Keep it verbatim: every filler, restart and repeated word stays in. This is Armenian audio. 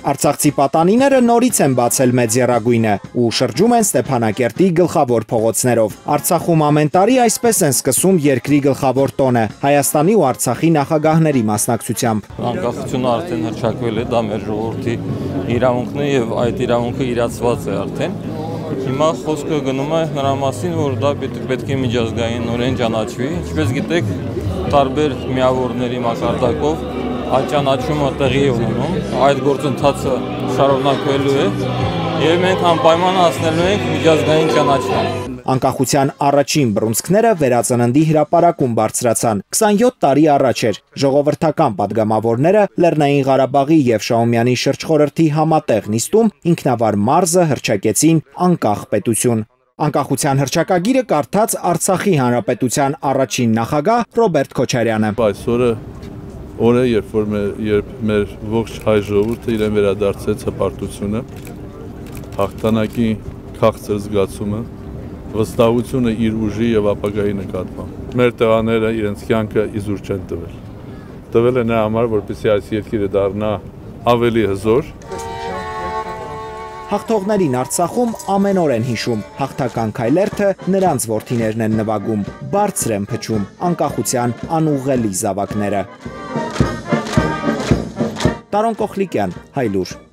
Արցախցի պատանիները նորից են բացել մեծ եռագույնը ու շրջում են Ստեփանակերտի գլխավոր փողոցներով։ Արցախում ամեն տարի այսպես են սկսում երկրի գլխավոր տոնը Հայաստանի ու Արցախի նախագահների մասնակցությամբ։ Անկախությունը արդեն հռչակվել է, դա մեր ժողովրդի իրավունքն է եւ այդ իրավունքը իրացված է արդեն։ Հիմա խոսքը գնում է նրա մասին, որ դա պետք է միջազգայինորեն ճանաչվի, ինչպես գիտեք, տարբեր միավորների մակարդակով այդ ճանաչումը տեղի է ունենում, այդ գործընթացը շարունակվելու է եւ մենք անպայման հասնելու ենք միջազգային ճանաչման։ Անկախության առաջին բռունցքները վերածննդի հրապարակում բարձրացան։ քսանյոթ տարի առաջ էր ժողովրդական падգամավորները Լեռնային Ղարաբաղի եւ Շահումյանի շրջխորհրդի համատեղ նիստում ինքնավար մարզը հռչակեցին անկախ պետություն։ Անկախության հռչակագիրը կարդաց Արցախի հանրապետության առաջին նախագահ Ռոբերտ Քոչարյանը։ Այսօրը օրը, երբ որ մեր, երբ մեր ողջ հայ ժողովուրդը իրեն վերադարձեց հպարտությունը, հաղթանակի քաղցր զգացումը, վստահությունը իր ուժի եւ ապագայի նկատմամբ։ Մեր տղաները իրենց կյանքը իզուր չեն տվել։ Տվել է նրա համար, որպեսզի այս երկիրը դառնա ավելի հզոր։ Հաղթողներին Արցախում ամեն օր են հիշում, հաղթական քայլերթը նրանց որդիներն են նվագում, բարձր են փչում անկախության անուղղելի զավակները։ Տարոն Կոխլիկյան, Հայլուր։